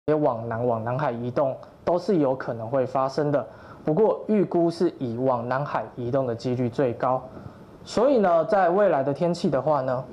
也往南海移动，都是有可能会发生的。不过预估是以往南海移动的几率最高。所以呢，在未来的天气的话呢，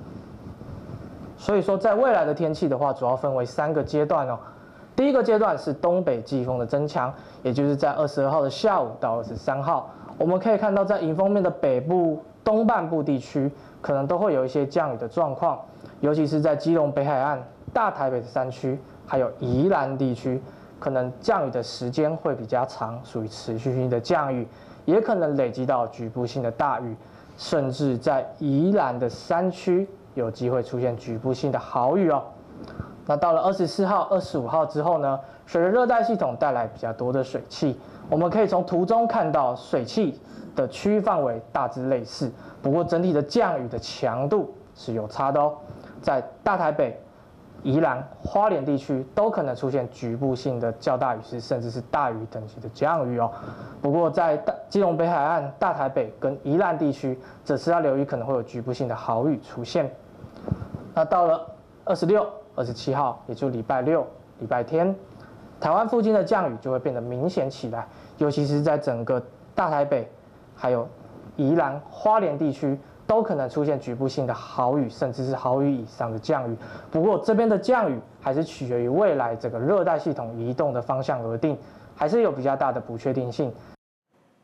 主要分为3个阶段哦。第一个阶段是东北季风的增强，也就是在22号的下午到23号，我们可以看到在迎风面的北部、东半部地区，可能都会有一些降雨的状况，尤其是在基隆北海岸、大台北的山区，还有宜兰地区，可能降雨的时间会比较长，属于持续性的降雨，也可能累积到局部性的大雨，甚至在宜兰的山区有机会出现局部性的豪雨哦。那到了24号、25号之后呢，随着热带系统带来比较多的水汽，我们可以从图中看到水汽的区域范围大致类似，不过整体的降雨的强度是有差的哦。在大台北、宜兰、花莲地区都可能出现局部性的较大雨势，甚至是大雨等级的降雨哦。不过在基隆北海岸、大台北跟宜兰地区，这次要留意可能会有局部性的豪雨出现。那到了26、27号，也就礼拜六、礼拜天，台湾附近的降雨就会变得明显起来，尤其是在整个大台北、还有宜兰、花莲地区，都可能出现局部性的豪雨，甚至是豪雨以上的降雨。不过这边的降雨还是取决于未来这个热带系统移动的方向而定，还是有比较大的不确定性。